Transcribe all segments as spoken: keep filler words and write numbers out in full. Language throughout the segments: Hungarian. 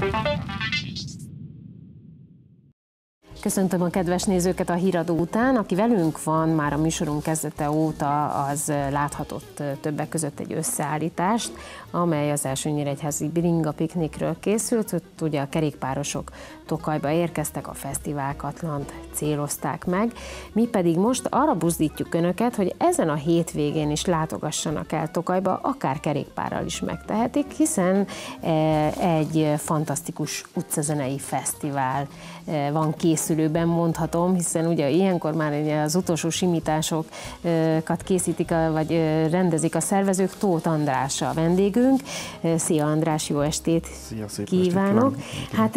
Köszöntöm a kedves nézőket a híradó után. Aki velünk van már a műsorunk kezdete óta, az láthatott többek között egy összeállítást, amely az első nyíregyházi Bringa piknikről készült. Ott ugye a kerékpárosok Tokajba érkeztek, a fesztiválkatlant célozták meg. Mi pedig most arra buzdítjuk Önöket, hogy ezen a hétvégén is látogassanak el Tokajba, akár kerékpárral is megtehetik, hiszen egy fantasztikus utcazenei fesztivál van készülőben, mondhatom, hiszen ugye ilyenkor már az utolsó simításokat készítik, vagy rendezik a szervezők. Tóth András a vendégünk. Szia András, jó estét! Szia, szép kívánok! Estét kívánok. Hát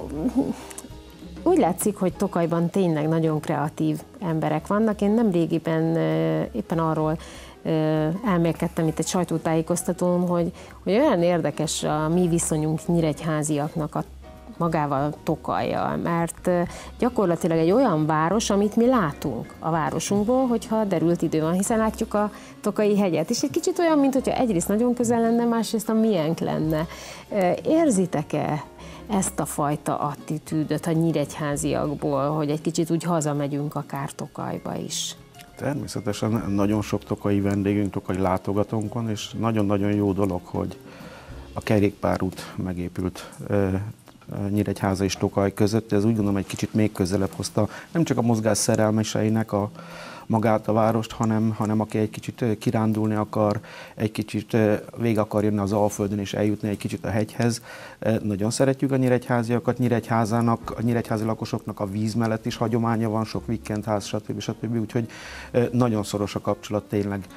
úgy látszik, hogy Tokajban tényleg nagyon kreatív emberek vannak. Én nem régiben éppen arról elmélkedtem itt egy sajtótájékoztatón, hogy, hogy olyan érdekes a mi viszonyunk nyíregyháziaknak a magával Tokajjal, mert gyakorlatilag egy olyan város, amit mi látunk a városunkból, hogyha derült idő van, hiszen látjuk a Tokaji hegyet, és egy kicsit olyan, mint hogyha egyrészt nagyon közel lenne, másrészt a miénk lenne. Érzitek-e ezt a fajta attitűdöt a nyíregyháziakból, hogy egy kicsit úgy hazamegyünk akár Tokajba is? Természetesen nagyon sok tokaji vendégünk, tokaji látogatónk van, és nagyon-nagyon jó dolog, hogy a kerékpárút megépült Nyíregyháza és Tokaj között. Ez úgy gondolom egy kicsit még közelebb hozta nem csak a mozgás szerelmeseinek a magát a várost, hanem, hanem aki egy kicsit kirándulni akar, egy kicsit végig akar jönni az Alföldön és eljutni egy kicsit a hegyhez. Nagyon szeretjük a nyíregyháziakat, Nyíregyházának, a nyíregyházi lakosoknak a víz mellett is hagyománya van, sok vikendház, stb. stb. Úgyhogy nagyon szoros a kapcsolat tényleg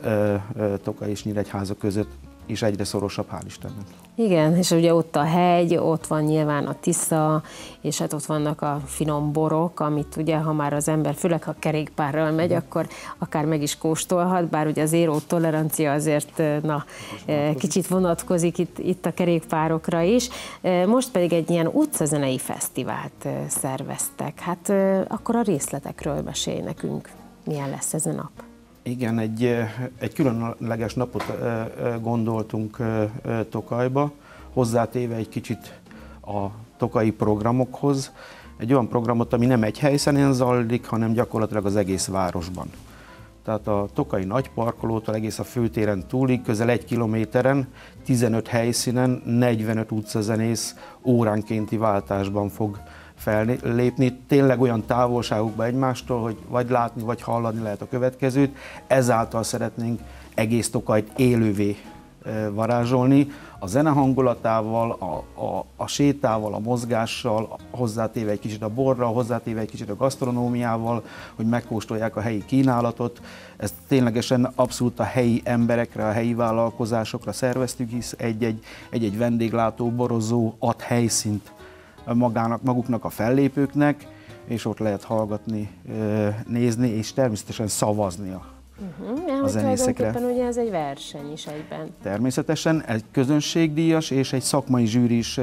Tokaj és Nyíregyháza között, és egyre szorosabb, hál' Istennek. Igen, és ugye ott a hegy, ott van nyilván a Tisza, és hát ott vannak a finom borok, amit ugye, ha már az ember, főleg ha kerékpárral megy, akkor akár meg is kóstolhat, bár ugye az zéró tolerancia azért na, kicsit vonatkozik itt, itt a kerékpárokra is. Most pedig egy ilyen utcazenei fesztivált szerveztek. Hát akkor a részletekről mesélj nekünk, milyen lesz ez a nap. Igen, egy, egy különleges napot gondoltunk Tokajba, hozzátéve egy kicsit a tokaji programokhoz. Egy olyan programot, ami nem egy helyszínen zajlik, hanem gyakorlatilag az egész városban. Tehát a tokaji nagyparkolótól egész a főtéren túlig, közel egy kilométeren, tizenöt helyszínen, negyvenöt utcazenész óránkénti váltásban fog fellépni, tényleg olyan távolságukba egymástól, hogy vagy látni, vagy hallani lehet a következőt. Ezáltal szeretnénk egész Tokajt élővé varázsolni, a zene hangulatával, a, a, a sétával, a mozgással, hozzátéve egy kicsit a borral, hozzátéve egy kicsit a gasztronómiával, hogy megkóstolják a helyi kínálatot. Ezt ténylegesen abszolút a helyi emberekre, a helyi vállalkozásokra szerveztük, hisz egy-egy vendéglátó, borozó ad helyszínt magának, maguknak a fellépőknek, és ott lehet hallgatni, nézni, és természetesen szavazni a, uh-huh. a zenészekre. Tulajdonképpen ugye ez egy verseny is egyben. Természetesen egy közönségdíjas és egy szakmai zsűri is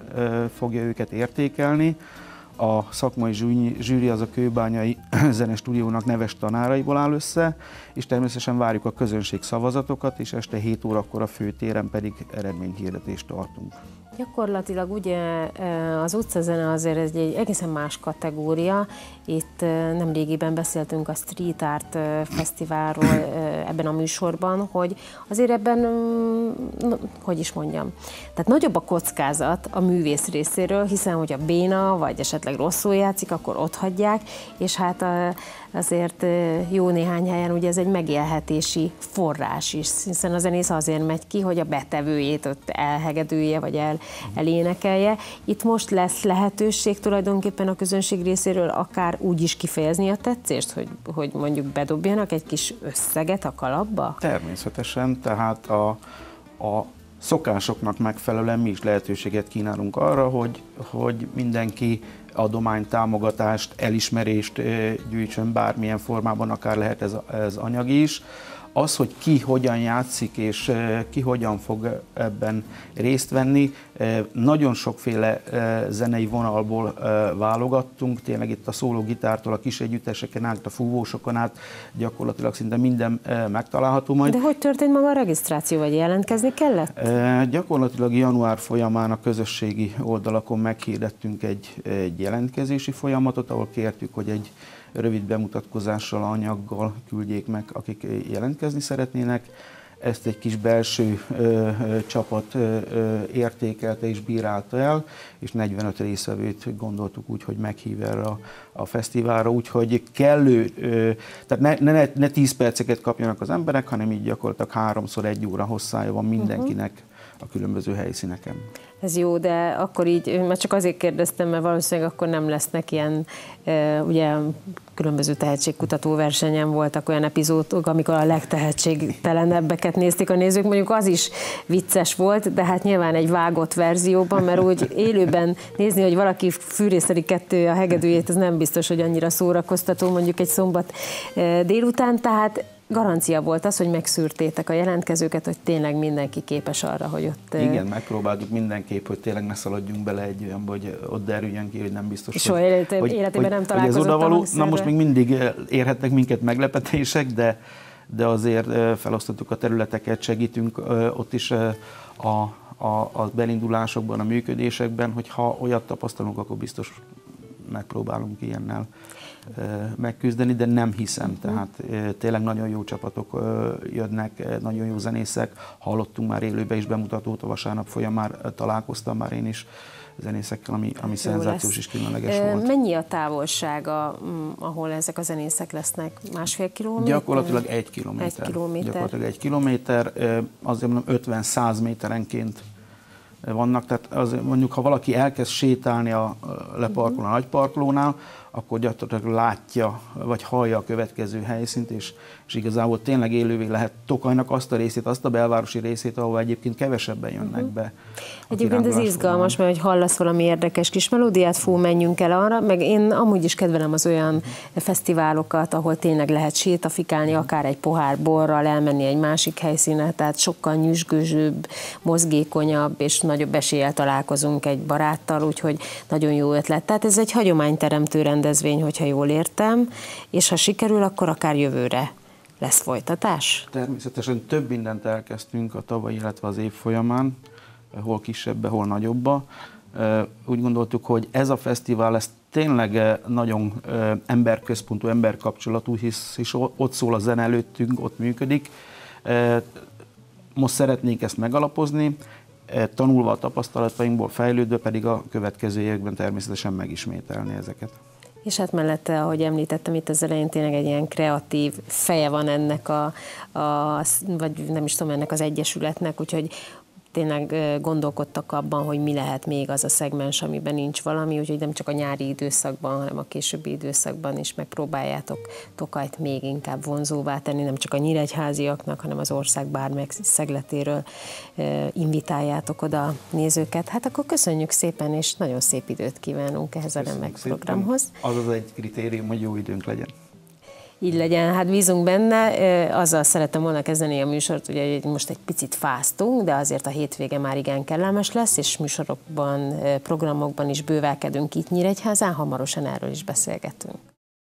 fogja őket értékelni. A szakmai zsűri az a Kőbányai Zenestúdiónak neves tanáraiból áll össze, és természetesen várjuk a közönség szavazatokat, és este hét órakor a főtéren pedig eredményhirdetést tartunk. Gyakorlatilag ugye az utcazene azért egy, egy egészen más kategória. Itt nemrégiben beszéltünk a Street Art Fesztiválról ebben a műsorban, hogy azért ebben, hogy is mondjam, tehát nagyobb a kockázat a művész részéről, hiszen hogyha béna, vagy esetleg rosszul játszik, akkor ott hagyják, és hát azért jó néhány helyen ugye ez egy megélhetési forrás is, hiszen a zenész azért megy ki, hogy a betevőjét ott elhegedülje, vagy el, elénekelje. Itt most lesz lehetőség tulajdonképpen a közönség részéről akár úgy is kifejezni a tetszést, hogy, hogy mondjuk bedobjanak egy kis összeget a kalapba? Természetesen, tehát a, a szokásoknak megfelelően mi is lehetőséget kínálunk arra, hogy, hogy mindenki adomány, támogatást, elismerést gyűjtsön bármilyen formában, akár lehet ez, ez anyagi is. Az, hogy ki hogyan játszik és ki hogyan fog ebben részt venni, Nagyon sokféle zenei vonalból válogattunk, tényleg itt a szólógitártól, a kis együtteseken át, a fúvósokon át, gyakorlatilag szinte minden megtalálható majd. De hogy történt maga a regisztráció, vagy jelentkezni kellett? Gyakorlatilag január folyamán a közösségi oldalakon meghirdettünk egy, egy jelentkezési folyamatot, ahol kértük, hogy egy rövid bemutatkozással, anyaggal küldjék meg, akik jelentkezni szeretnének. Ezt egy kis belső ö, ö, csapat ö, ö, értékelte és bírálta el, és negyvenöt részvevőt gondoltuk úgy, hogy meghív erre a, a fesztiválra, úgyhogy kellő, ö, tehát ne, ne, ne tíz perceket kapjanak az emberek, hanem így gyakorlatilag háromszor egy óra hosszája van mindenkinek a különböző helyszíneken. Ez jó, de akkor így, már csak azért kérdeztem, mert valószínűleg akkor nem lesznek ilyen, ugye különböző tehetségkutató versenyen voltak olyan epizódok, amikor a legtehetségtelenebbeket nézték a nézők, mondjuk az is vicces volt, de hát nyilván egy vágott verzióban, mert úgy élőben nézni, hogy valaki fűrészeli kettő a hegedűjét, ez nem biztos, hogy annyira szórakoztató mondjuk egy szombat délután, tehát garancia volt az, hogy megszűrtétek a jelentkezőket, hogy tényleg mindenki képes arra, hogy ott... Igen, megpróbáltuk mindenképp, hogy tényleg ne szaladjunk bele egy olyanba, hogy ott derüljön ki, hogy nem biztos, soha hogy, életében hogy, életében nem hogy találkozott a hangszerrel. Na most még mindig érhetnek minket meglepetések, de, de azért felosztottuk a területeket, segítünk ott is a, a, a belindulásokban, a működésekben, hogy ha olyat tapasztalunk, akkor biztos megpróbálunk ilyennel megküzdeni, de nem hiszem. Tehát tényleg nagyon jó csapatok jönnek, nagyon jó zenészek. Hallottunk már élőbe is bemutatót, a vasárnap folyamán már találkoztam már én is zenészekkel, ami, ami szenzációs és különleges volt. Mennyi a távolsága, ahol ezek a zenészek lesznek? Másfél kilométer? Gyakorlatilag egy kilométer. Egy kilométer. Gyakorlatilag egy kilométer, azért mondom ötven-száz méterenként vannak, tehát az, mondjuk ha valaki elkezd sétálni a leparkolón, a nagyparkolónál, akkor gyakorlatilag látja, vagy hallja a következő helyszínt, és, és igazából tényleg élővé lehet Tokajnak azt a részét, azt a belvárosi részét, ahol egyébként kevesebben jönnek uh-huh. be. Egyébként ez izgalmas, mert hogy hallasz valami érdekes kis melódiát, fú, menjünk el arra, meg én amúgy is kedvelem az olyan uh-huh. fesztiválokat, ahol tényleg lehet sétafikálni, akár egy pohár borral, elmenni egy másik helyszínre, tehát sokkal nyüzsgőzőbb, mozgékonyabb, és nagyobb eséllyel találkozunk egy baráttal, úgyhogy nagyon jó ötlet. Tehát ez egy hagyományteremtő rendezvény, hogyha jól értem, és ha sikerül, akkor akár jövőre lesz folytatás? Természetesen több mindent elkezdtünk a tavaly, illetve az év folyamán, hol kisebbe, hol nagyobba. Úgy gondoltuk, hogy ez a fesztivál, ez tényleg nagyon emberközpontú, emberkapcsolatú, hisz, hisz ott szól a zene előttünk, ott működik. Most szeretnénk ezt megalapozni, tanulva a tapasztalatainkból, fejlődve pedig a következő években természetesen megismételni ezeket. És hát mellette, ahogy említettem itt az elején, tényleg egy ilyen kreatív feje van ennek a, a vagy nem is tudom, ennek az egyesületnek, úgyhogy tényleg gondolkodtak abban, hogy mi lehet még az a szegmens, amiben nincs valami, úgyhogy nem csak a nyári időszakban, hanem a későbbi időszakban is megpróbáljátok Tokajt még inkább vonzóvá tenni, nem csak a nyíregyháziaknak, hanem az ország bármely szegletéről invitáljátok oda a nézőket. Hát akkor köszönjük szépen, és nagyon szép időt kívánunk ehhez Köszönjük a remek szépen. programhoz. Az az egy kritérium, hogy jó időnk legyen. Így legyen, hát bízunk benne. Azzal szerettem volna kezdeni a műsort, ugye most egy picit fáztunk, de azért a hétvége már igen kellemes lesz, és műsorokban, programokban is bővelkedünk itt Nyíregyházán, hamarosan erről is beszélgetünk.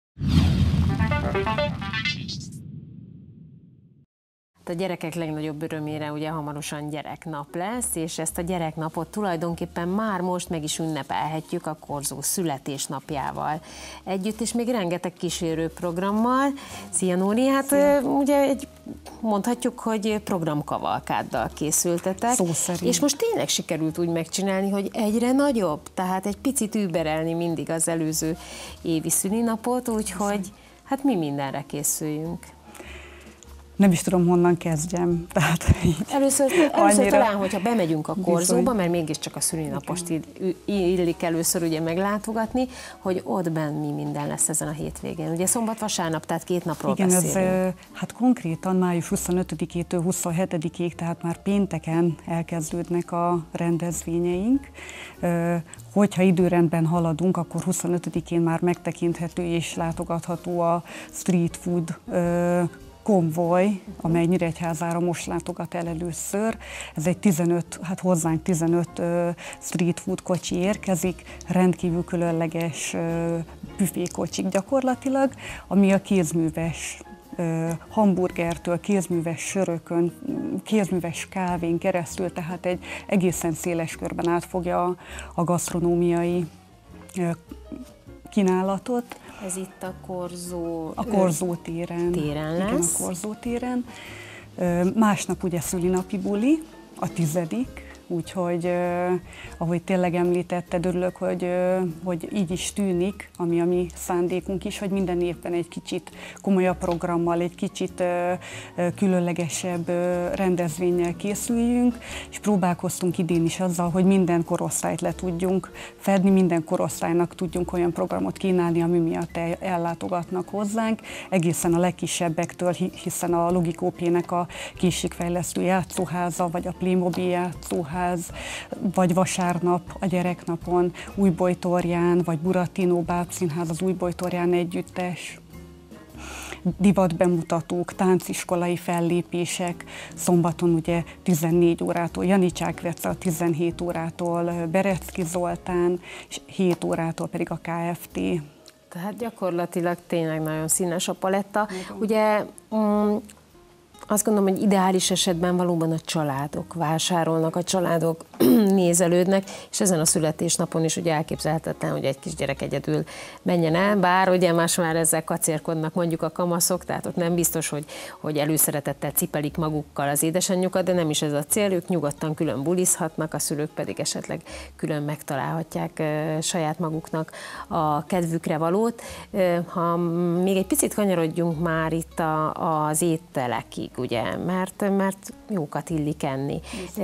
A gyerekek legnagyobb örömére ugye hamarosan gyereknap lesz, és ezt a gyereknapot tulajdonképpen már most meg is ünnepelhetjük a Korzó születésnapjával együtt, és még rengeteg kísérőprogrammal. Szia Nóri, hát Szia. Ugye egy, mondhatjuk, hogy programkavalkáddal készültetek. Szó szerint. És most tényleg sikerült úgy megcsinálni, hogy egyre nagyobb, tehát egy picit überelni mindig az előző évi szülinapot, úgyhogy hát mi mindenre készüljünk. Nem is tudom, honnan kezdjem. Tehát, először először talán, hogyha bemegyünk a Korzóba, mert mégiscsak a szülinapost illik először ugye meglátogatni, hogy ott benn mi minden lesz ezen a hétvégén. Ugye szombat-vasárnap, tehát két napról Igen, beszélünk. Ez, hát konkrétan május huszonötödikétől huszonhetedikéig, tehát már pénteken elkezdődnek a rendezvényeink. Hogyha időrendben haladunk, akkor huszonötödikén már megtekinthető és látogatható a street food konvoj, amely Nyíregyházára most látogat el először. Ez egy tizenöt, hát hozzánk tizenöt street food kocsi érkezik, rendkívül különleges büfékocsik gyakorlatilag, ami a kézműves hamburgertől, kézműves sörökön, kézműves kávén keresztül, tehát egy egészen széles körben átfogja a, a gasztronómiai kínálatot. Ez itt a Korzó... A Korzó téren. téren lesz. Igen, a Korzó téren. Másnap ugye szülinapi buli, a tizedik, úgyhogy eh, ahogy tényleg említetted, örülök, hogy, eh, hogy így is tűnik, ami a mi szándékunk is, hogy minden évben egy kicsit komolyabb programmal, egy kicsit eh, különlegesebb eh, rendezvénnyel készüljünk, és próbálkoztunk idén is azzal, hogy minden korosztályt le tudjunk fedni, minden korosztálynak tudjunk olyan programot kínálni, ami miatt el, ellátogatnak hozzánk, egészen a legkisebbektől, hiszen a Logikópének a készségfejlesztő játszóháza, vagy a Playmobil játszóháza, vagy vasárnap a gyereknapon Újbolytorján, vagy Buratino Bábszínház, az Újbolytorján együttes, divatbemutatók, tánciskolai fellépések, szombaton ugye tizennégy órától Janicsák Vece, tizenhét órától Berecki Zoltán, és hét órától pedig a ká ef té. Tehát gyakorlatilag tényleg nagyon színes a paletta. Igen. Ugye um, azt gondolom, hogy ideális esetben valóban a családok vásárolnak, a családok nézelődnek, és ezen a születésnapon is ugye elképzelhetetlen, hogy egy kisgyerek egyedül menjen el, bár ugye más már ezzel kacérkodnak mondjuk a kamaszok, tehát ott nem biztos, hogy, hogy előszeretettel cipelik magukkal az édesanyjukat, de nem is ez a cél, ők nyugodtan külön bulizhatnak, a szülők pedig esetleg külön megtalálhatják e, saját maguknak a kedvükre valót. E, ha még egy picit kanyarodjunk már itt a, az ételekig, ugye, mert, mert jókat illik enni.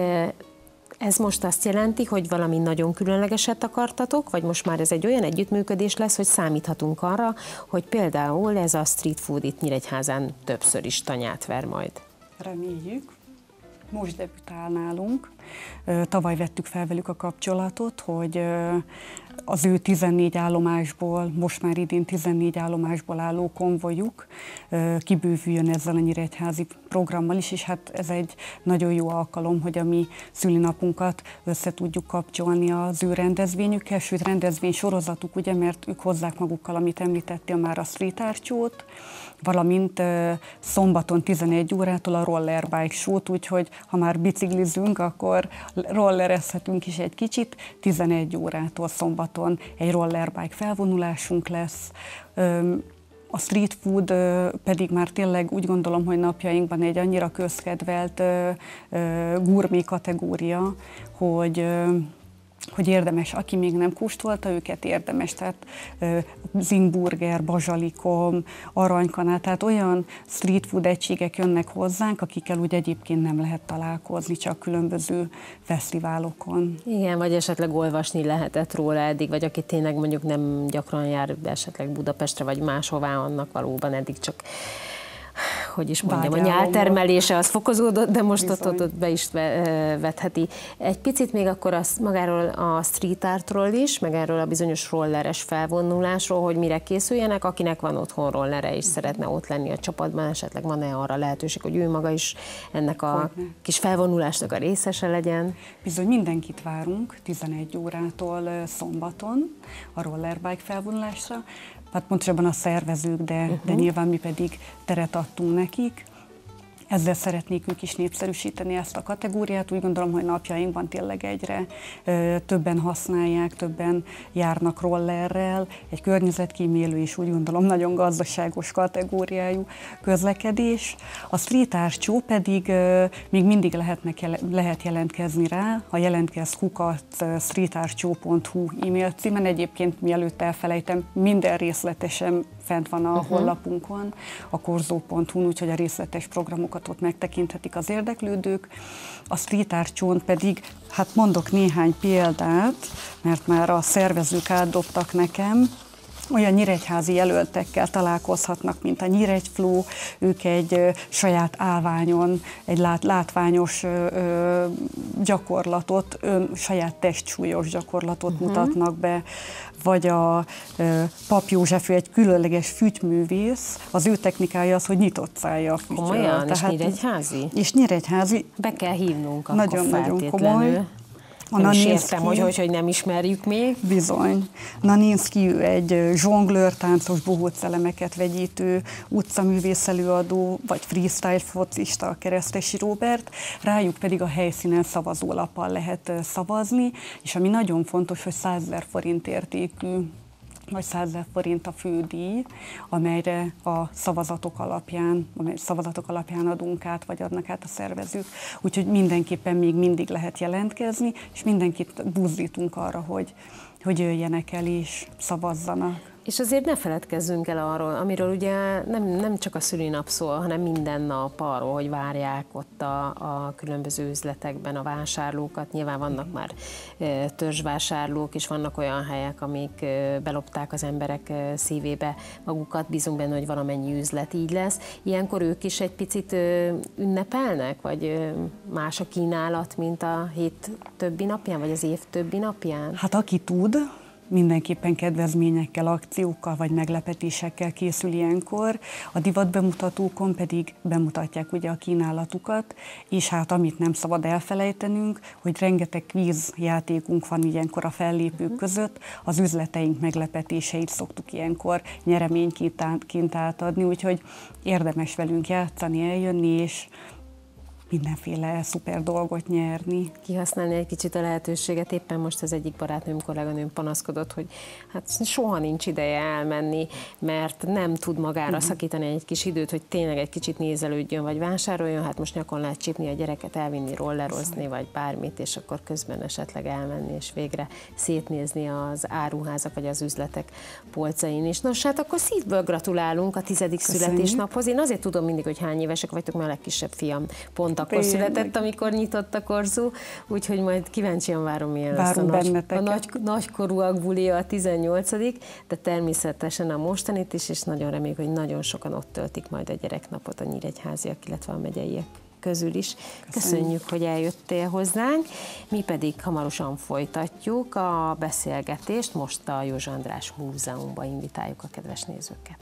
Ez most azt jelenti, hogy valami nagyon különlegeset akartatok, vagy most már ez egy olyan együttműködés lesz, hogy számíthatunk arra, hogy például ez a street food itt Nyíregyházán többször is tanyát ver majd? Reméljük. Most debütál nálunk. Tavaly vettük fel velük a kapcsolatot, hogy az ő tizennégy állomásból, most már idén tizennégy állomásból álló konvojuk kibővüljön ezzel a nyíregyházi programmal is, és hát ez egy nagyon jó alkalom, hogy a mi szülinapunkat össze tudjuk kapcsolni az ő rendezvényükkel, sőt rendezvény sorozatuk, ugye, mert ők hozzák magukkal, amit említettél már, a street art show-t, valamint szombaton tizenegy órától a rollerbike show-t, úgyhogy ha már biciklizünk, akkor rollerezhetünk is egy kicsit, tizenegy órától szombaton egy rollerbike felvonulásunk lesz. A street food pedig már tényleg úgy gondolom, hogy napjainkban egy annyira közkedvelt gurmé kategória, hogy hogy érdemes, aki még nem kóstolta, őket érdemes, tehát zingburger, bazsalikom, aranykanál, tehát olyan street food egységek jönnek hozzánk, akikkel úgy egyébként nem lehet találkozni, csak különböző fesztiválokon. Igen, vagy esetleg olvasni lehetett róla eddig, vagy aki tényleg mondjuk nem gyakran jár esetleg Budapestre, vagy máshová, annak valóban eddig csak, hogy is mondjam, a nyáltermelése az fokozódott, de most ott, ott, ott be is vetheti. Egy picit még akkor az, magáról a street artról is, meg erről a bizonyos rolleres felvonulásról, hogy mire készüljenek, akinek van otthon rollere és szeretne ott lenni a csapatban, esetleg van-e arra lehetőség, hogy ő maga is ennek a Hogyne. kis felvonulásnak a részese legyen? Bizony mindenkit várunk tizenegy órától szombaton a rollerbike felvonulásra. Hát pontosabban a szervezők, de, uh-huh. de nyilván mi pedig teret adtunk nekik. Ezzel szeretnék ők is népszerűsíteni ezt a kategóriát. Úgy gondolom, hogy napjainkban tényleg egyre ö, többen használják, többen járnak rollerrel. Egy környezetkímélő és úgy gondolom nagyon gazdaságos kategóriájú közlekedés. A street art show pedig ö, még mindig lehetnek, lehet jelentkezni rá. Ha jelentkezz kukat streetartshow pont hu e-mail címen. Egyébként mielőtt elfelejtem, minden részletesen fent van a uh-huh. honlapunkon, a korzó pont hu-n, úgyhogy a részletes programokat ott megtekinthetik az érdeklődők. A street art show-n pedig, hát mondok néhány példát, mert már a szervezők átdobtak nekem, olyan nyíregyházi jelöltekkel találkozhatnak, mint a Nyíregyfló. Ők egy ö, saját állványon, egy lát, látványos ö, ö, gyakorlatot, ön, saját testsúlyos gyakorlatot uh-huh. mutatnak be, vagy a ö, Pap József, egy különleges fütyművész, az ő technikája az, hogy nyitott szája a fütyről. Komolyan? És nyíregyházi? És nyíregyházi. Be kell hívnunk akkor nagyon-nagyon feltétlenül. Komoly. A nem is értem, hogy, hogy, hogy nem ismerjük még. Bizony. Naninszki, ő egy zsonglőr, táncos, bohóc elemeket vegyítő, utcaművész előadó, vagy freestyle focista, a Keresztesi Róbert. Rájuk pedig a helyszínen szavazólappal lehet szavazni, és ami nagyon fontos, hogy százezer forint értékű, vagy százezer forint a fődíj, amelyre a szavazatok alapján, amely szavazatok alapján adunk át, vagy adnak át a szervezők. Úgyhogy mindenképpen még mindig lehet jelentkezni, és mindenkit buzdítunk arra, hogy, hogy jöjjenek el és szavazzanak. És azért ne feledkezzünk el arról, amiről ugye nem, nem csak a szülinap szól, hanem minden nap arról, hogy várják ott a, a különböző üzletekben a vásárlókat. Nyilván vannak már e, törzsvásárlók, és vannak olyan helyek, amik e, belopták az emberek e, szívébe magukat. Bízunk benne, hogy valamennyi üzlet így lesz. Ilyenkor ők is egy picit e, ünnepelnek, vagy e, más a kínálat, mint a hét többi napján, vagy az év többi napján? Hát aki tud, mindenképpen kedvezményekkel, akciókkal vagy meglepetésekkel készül ilyenkor. A divatbemutatókon pedig bemutatják ugye a kínálatukat, és hát amit nem szabad elfelejtenünk, hogy rengeteg kvízjátékunk van ilyenkor a fellépők között, az üzleteink meglepetéseit szoktuk ilyenkor nyereményként átadni, úgyhogy érdemes velünk játszani, eljönni, és mindenféle szuper dolgot nyerni. Kihasználni egy kicsit a lehetőséget. Éppen most az egyik barátnőm, kolléganőm panaszkodott, hogy hát soha nincs ideje elmenni, mert nem tud magára uh-huh. szakítani egy kis időt, hogy tényleg egy kicsit nézelődjön, vagy vásároljon. Hát most nyakon lehet csípni a gyereket, elvinni rollerozni, vagy bármit, és akkor közben esetleg elmenni, és végre szétnézni az áruházak, vagy az üzletek polcain is. Nos, hát akkor szívből gratulálunk a tizedik születésnaphoz. Én azért tudom mindig, hogy hány évesek vagytok, mert a legkisebb fiam pont akkor született, amikor nyitott a korzu, úgyhogy majd kíváncsian várom, milyen lesz a, nagy, a nagy, nagykorúak bulia a tizennyolcadik, de természetesen a mostanit is, és nagyon reméljük, hogy nagyon sokan ott töltik majd a gyereknapot a nyíregyháziak, illetve a megyeiek közül is. Köszönjük, Köszönjük, hogy eljöttél hozzánk. Mi pedig hamarosan folytatjuk a beszélgetést, most a József András Múzeumba invitáljuk a kedves nézőket.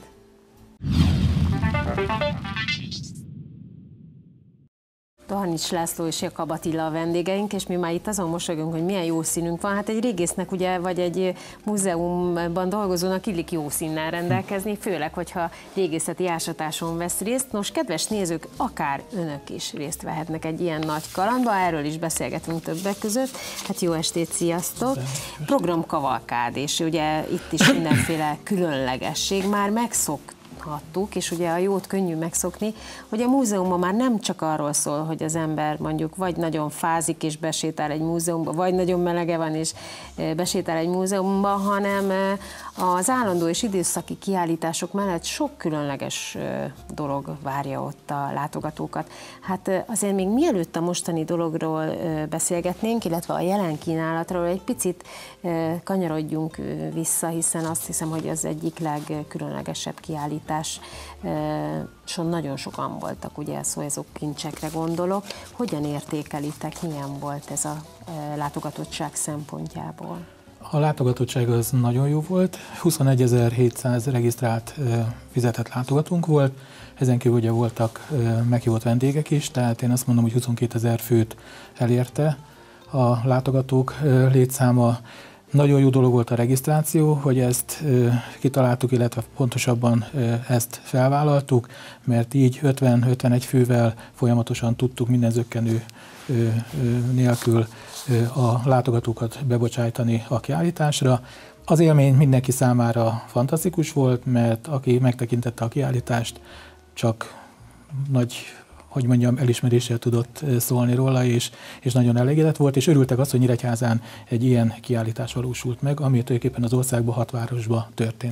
Dohanics László és Jakab Attila a vendégeink, és mi már itt azon mosolygunk, hogy milyen jó színünk van. Hát egy régésznek ugye, vagy egy múzeumban dolgozónak illik jó színnel rendelkezni, főleg, hogyha régészeti ásatáson vesz részt. Nos, kedves nézők, akár önök is részt vehetnek egy ilyen nagy kalandba, erről is beszélgetünk többek között. Hát jó estét, sziasztok! Programkavalkád, és ugye itt is mindenféle különlegesség már megszoktuk, hattuk, és ugye a jót könnyű megszokni, hogy a múzeumban már nem csak arról szól, hogy az ember mondjuk vagy nagyon fázik és besétál egy múzeumba, vagy nagyon melege van és besétál egy múzeumba, hanem az állandó és időszaki kiállítások mellett sok különleges dolog várja ott a látogatókat. Hát azért még mielőtt a mostani dologról beszélgetnénk, illetve a jelen kínálatról egy picit kanyarodjunk vissza, hiszen azt hiszem, hogy az egyik legkülönlegesebb kiállítás. Son nagyon sokan voltak, ugye szólyazó kincsekre gondolok. Hogyan értékelitek, milyen volt ez a látogatottság szempontjából? A látogatottság az nagyon jó volt, huszonegyezer-hétszáz regisztrált fizetett látogatónk volt, ezen kívül ugye voltak meghívott vendégek is, tehát én azt mondom, hogy huszonkétezer főt elérte a látogatók létszáma. Nagyon jó dolog volt a regisztráció, hogy ezt e, kitaláltuk, illetve pontosabban e, ezt felvállaltuk, mert így ötven-ötvenegy fővel folyamatosan tudtuk minden zökkenő e, e, nélkül e, a látogatókat bebocsájtani a kiállításra. Az élmény mindenki számára fantasztikus volt, mert aki megtekintette a kiállítást, csak nagy, hogy mondjam, elismeréssel tudott szólni róla, és, és nagyon elégedett volt, és örültek azt, hogy Nyíregyházán egy ilyen kiállítás valósult meg, ami tulajdonképpen az országban hat városban történt meg.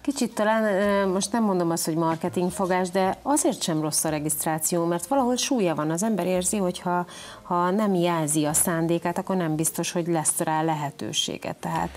Kicsit talán, most nem mondom azt, hogy marketingfogás, de azért sem rossz a regisztráció, mert valahol súlya van. Az ember érzi, hogy ha, ha nem jelzi a szándékát, akkor nem biztos, hogy lesz rá lehetősége. Tehát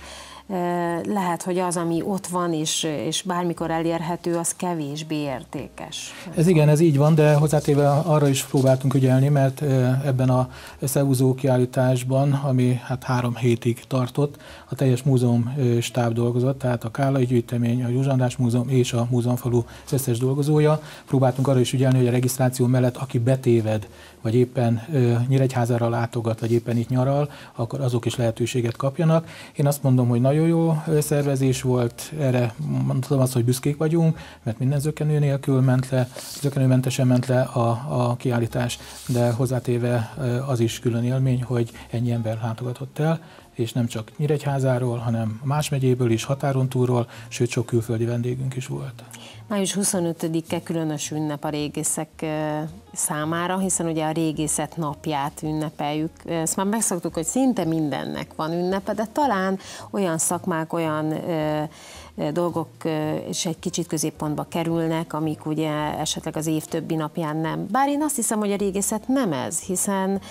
lehet, hogy az, ami ott van, és, és bármikor elérhető, az kevésbé értékes. Ez igen, ez így van, de hozzátéve arra is próbáltunk ügyelni, mert ebben a Szevuzó kiállításban, ami hát három hétig tartott, a teljes múzeum stáb dolgozott, tehát a Kállai gyűjtemény, a József András Múzeum és a múzeumfalu összes dolgozója. Próbáltunk arra is ügyelni, hogy a regisztráció mellett, aki betéved, vagy éppen Nyíregyházára látogat, vagy éppen itt nyaral, akkor azok is lehetőséget kapjanak. Én azt mondom, hogy nagyon jó szervezés volt, erre mondtam azt, hogy büszkék vagyunk, mert minden zökkenő nélkül ment le, zökkenőmentesen ment le a, a kiállítás, de hozzátéve az is külön élmény, hogy ennyi ember látogatott el, és nem csak Nyíregyházáról, hanem más megyéből is, határon túlról, sőt sok külföldi vendégünk is volt. május huszonötödike különös ünnep a régészek számára, hiszen ugye a régészet napját ünnepeljük. Ezt már megszoktuk, hogy szinte mindennek van ünnepe, de talán olyan szakmák, olyan ö, dolgok és egy kicsit középpontba kerülnek, amik ugye esetleg az év többi napján nem. Bár én azt hiszem, hogy a régészet nem ez, hiszen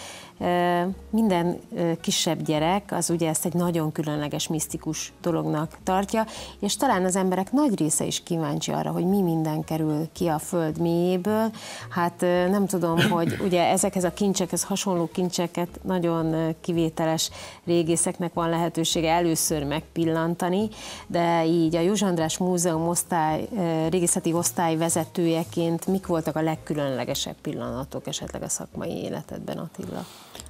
minden kisebb gyerek az ugye ezt egy nagyon különleges, misztikus dolognak tartja, és talán az emberek nagy része is kíváncsi arra, hogy mi minden kerül ki a föld mélyéből. Hát nem tudom, hogy ugye ezekhez a kincsekhez hasonló kincseket nagyon kivételes régészeknek van lehetősége először megpillantani, de így a József András Múzeum osztály, régészeti osztály vezetőjeként mik voltak a legkülönlegesebb pillanatok esetleg a szakmai életedben, Attila?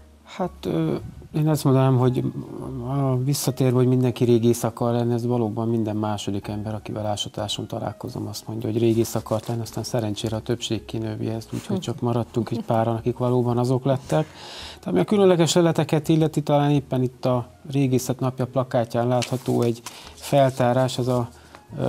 Hát én azt mondanám, hogy visszatérve, hogy mindenki régész akar lenni, ez valóban minden második ember, akivel ásatáson találkozom, azt mondja, hogy régész akart lenni, aztán szerencsére a többség kinővi ezt, úgyhogy csak maradtunk egy páran, akik valóban azok lettek. Tehát ami a különleges leleteket illeti, talán éppen itt a Régészet napja plakátján látható egy feltárás, ez a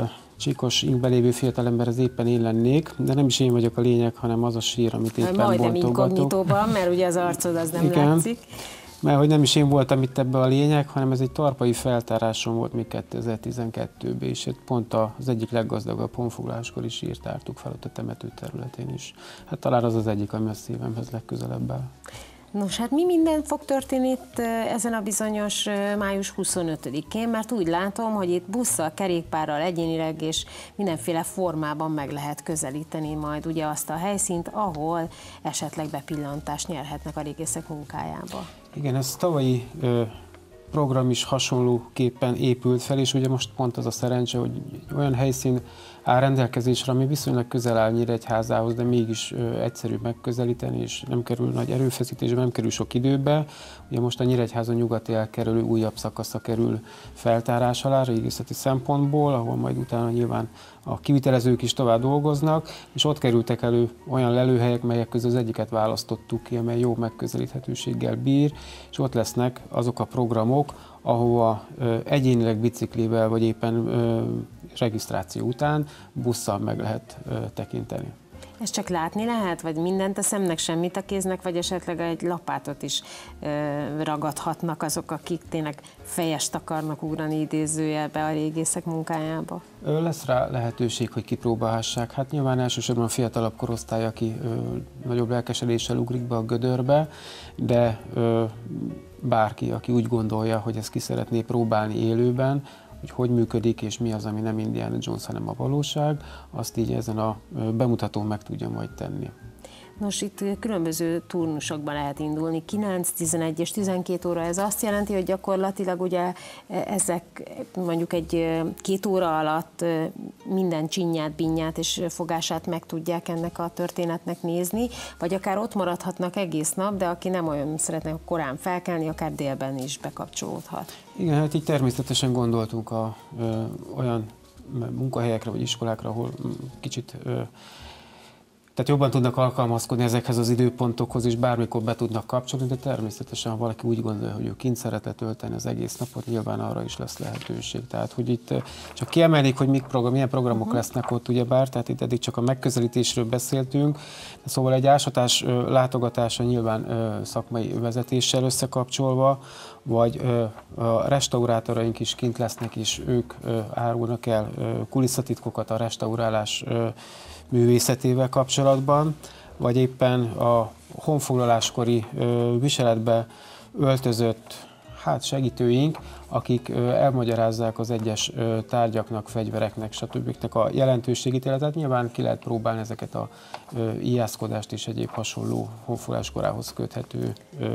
csíkos inkbe lévő fiatalember, az éppen én lennék, de nem is én vagyok a lényeg, hanem az a sír, amit éppen bontogatok. Majdnem inkognitóban, mert ugye az arcod az nem Igen, látszik. Mert hogy nem is én voltam itt ebbe a lényeg, hanem ez egy tarpai feltárásom volt még kétezer-tizenkettőben, és pont az egyik leggazdagabb honfoglaláskor is írtártuk fel ott a temető területén is. Hát talán az az egyik, ami a szívemhez legközelebb áll. Nos, hát mi minden fog történni itt ezen a bizonyos május huszonötödikén, mert úgy látom, hogy itt busszal, kerékpárral, egyénileg és mindenféle formában meg lehet közelíteni majd ugye azt a helyszínt, ahol esetleg bepillantást nyerhetnek a régészek munkájába. Igen, ez tavalyi ö, program is hasonlóképpen épült fel, és ugye most pont az a szerencse, hogy olyan helyszín áll rendelkezésre, ami viszonylag közel áll Nyíregyházához, de mégis ö, egyszerű megközelíteni, és nem kerül nagy erőfeszítésbe, nem kerül sok időbe. Ugye most a Nyíregyházon nyugati elkerülő újabb szakasza kerül feltárás alá régészeti szempontból, ahol majd utána nyilván a kivitelezők is tovább dolgoznak, és ott kerültek elő olyan lelőhelyek, melyek közül az egyiket választottuk ki, amely jó megközelíthetőséggel bír, és ott lesznek azok a programok, ahova ö, egyénileg biciklivel, vagy éppen ö, regisztráció után busszal meg lehet ö, tekinteni. Ezt csak látni lehet, vagy mindent a szemnek, semmit a kéznek, vagy esetleg egy lapátot is ö, ragadhatnak azok, akik tényleg fejest akarnak ugrani idézőjelbe a régészek munkájába? Ö, lesz rá lehetőség, hogy kipróbálhassák. Hát nyilván elsősorban a fiatalabb korosztály, aki ö, nagyobb lelkesedéssel ugrik be a gödörbe, de ö, bárki, aki úgy gondolja, hogy ezt ki szeretné próbálni élőben, hogy hogy működik, és mi az, ami nem Indiana Jones, hanem a valóság, azt így ezen a bemutatón meg tudja majd tenni. Nos, itt különböző turnusokban lehet indulni, kilenc, tizenegy és tizenkét óra. Ez azt jelenti, hogy gyakorlatilag ugye ezek mondjuk egy két óra alatt minden csinyát, binnyát és fogását meg tudják ennek a történetnek nézni, vagy akár ott maradhatnak egész nap, de aki nem olyan szeretne korán felkelni, akár délben is bekapcsolódhat. Igen, hát így természetesen gondoltunk a, ö, olyan munkahelyekre vagy iskolákra, ahol kicsit ö, tehát jobban tudnak alkalmazkodni ezekhez az időpontokhoz, és bármikor be tudnak kapcsolni, de természetesen, ha valaki úgy gondolja, hogy ő kint szeretne tölteni az egész napot, nyilván arra is lesz lehetőség. Tehát, hogy itt csak kiemelik, hogy mik program, milyen programok uh-huh. lesznek ott, ugyebár, tehát itt eddig csak a megközelítésről beszéltünk, de szóval egy ásatás látogatása nyilván szakmai vezetéssel összekapcsolva, vagy a restaurátoraink is kint lesznek, és ők árulnak el kulisszatitkokat a restaurálás művészetével kapcsolatban, vagy éppen a honfoglaláskori viseletbe öltözött hát segítőink, akik elmagyarázzák az egyes tárgyaknak, fegyvereknek, stb. A jelentőségét, illetve nyilván ki lehet próbálni ezeket a íjászkodást és egyéb hasonló honfoglaláskorához köthető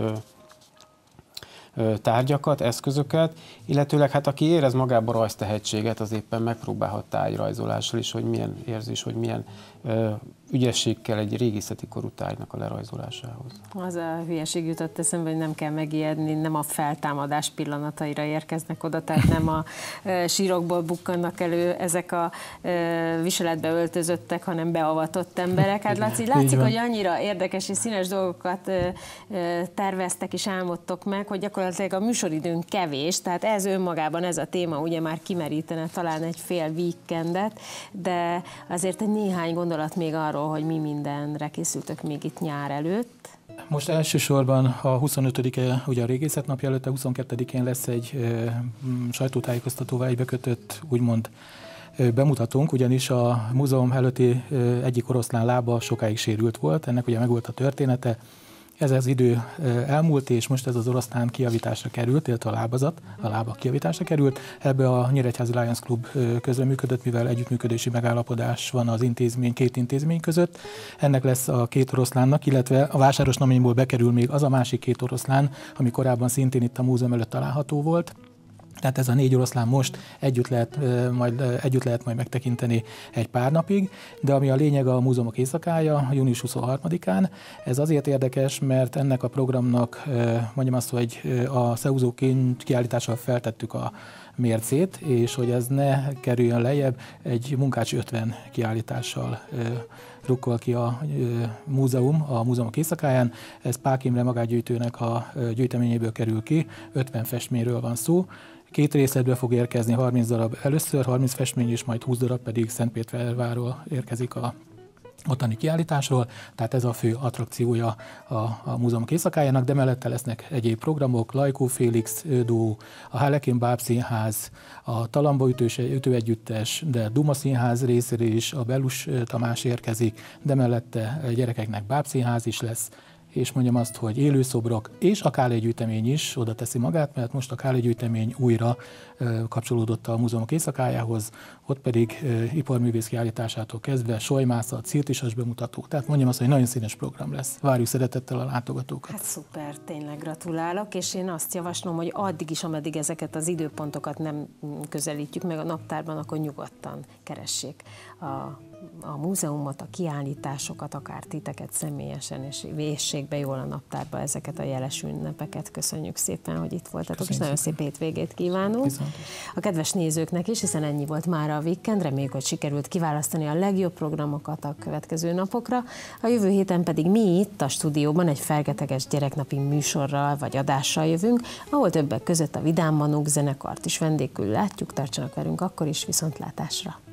tárgyakat, eszközöket, illetőleg hát aki érez magában rajztehetséget, az éppen megpróbálhat tájrajzolással is, hogy milyen érzés, hogy milyen ö, ügyesség kell egy régészeti korú tárgynak a lerajzolásához. Az a hülyeség jutott eszembe, hogy nem kell megijedni, nem a feltámadás pillanataira érkeznek oda, tehát nem a e, sírokból bukkannak elő ezek a e, viseletbe öltözöttek, hanem beavatott emberek. Hát Laci, látszik, hogy annyira érdekes és színes dolgokat e, e, terveztek és álmodtok meg, hogy gyakorlatilag a műsoridőnk kevés, tehát ez önmagában, ez a téma ugye már kimerítene talán egy fél weekendet, de azért egy néhány gondolat még arról, hogy mi mindenre készültök még itt nyár előtt. Most elsősorban a huszonötödike, ugye a régészet napja előtt, a huszonkettedikén lesz egy e, sajtótájékoztatóval egybekötött, úgymond e, bemutatónk, ugyanis a múzeum előtti e, egyik oroszlán lába sokáig sérült volt, ennek ugye megvolt a története. Ez az idő elmúlt, és most ez az oroszlán kijavításra került, illetve a lábazat, a lába kijavításra került. Ebbe a Nyíregyházi Lions Club közreműködött, mivel együttműködési megállapodás van az intézmény, két intézmény között. Ennek lesz a két oroszlánnak, illetve a vásárosnaményból bekerül még az a másik két oroszlán, ami korábban szintén itt a múzeum előtt található volt. Tehát ez a négy oroszlán most együtt lehet, majd, együtt lehet majd megtekinteni egy pár napig, de ami a lényeg a múzeumok éjszakája, június huszonharmadikán. Ez azért érdekes, mert ennek a programnak, mondjam azt, hogy a Szeúzó kiállítással feltettük a mércét, és hogy ez ne kerüljön lejjebb, egy Munkács ötven kiállítással rukkol ki a múzeum a múzeumok éjszakáján. Ez Pák Imre magángyűjtőnek a gyűjteményéből kerül ki, ötven festményről van szó. Két részletbe fog érkezni, harminc darab először, harminc festmény, és majd húsz darab pedig Szentpétervárról érkezik a ottani kiállításról, tehát ez a fő attrakciója a, a múzeumok éjszakájának, de mellette lesznek egyéb programok, Lajkó Félix Dó, a Harlekin Bábszínház, a Talamba ütős, ütőegyüttes, de Duma Színház részéről is a Bellus Tamás érkezik, de mellette gyerekeknek bábszínház is lesz, és mondjam azt, hogy élőszobrok, és a Kállai gyűjtemény is oda teszi magát, mert most a Kállai gyűjtemény újra kapcsolódott a múzeumok éjszakájához, ott pedig iparművész kiállításától kezdve solymászat, cirtisas bemutató, tehát mondjam azt, hogy nagyon színes program lesz. Várjuk szeretettel a látogatókat. Hát szuper, tényleg gratulálok, és én azt javaslom, hogy addig is, ameddig ezeket az időpontokat nem közelítjük meg a naptárban, akkor nyugodtan keressék a, a múzeumot, a kiállításokat, akár titeket személyesen, és véssék be jól a naptárba ezeket a jeles ünnepeket. Köszönjük szépen, hogy itt voltatok, köszönjük, és nagyon szép hétvégét kívánunk. Viszont. A kedves nézőknek is, hiszen ennyi volt már a weekend, reméljük, hogy sikerült kiválasztani a legjobb programokat a következő napokra. A jövő héten pedig mi itt a stúdióban egy fergeteges gyereknapi műsorral vagy adással jövünk, ahol többek között a Vidám Manók zenekart is vendégül látjuk, tartsanak velünk akkor is, viszontlátásra!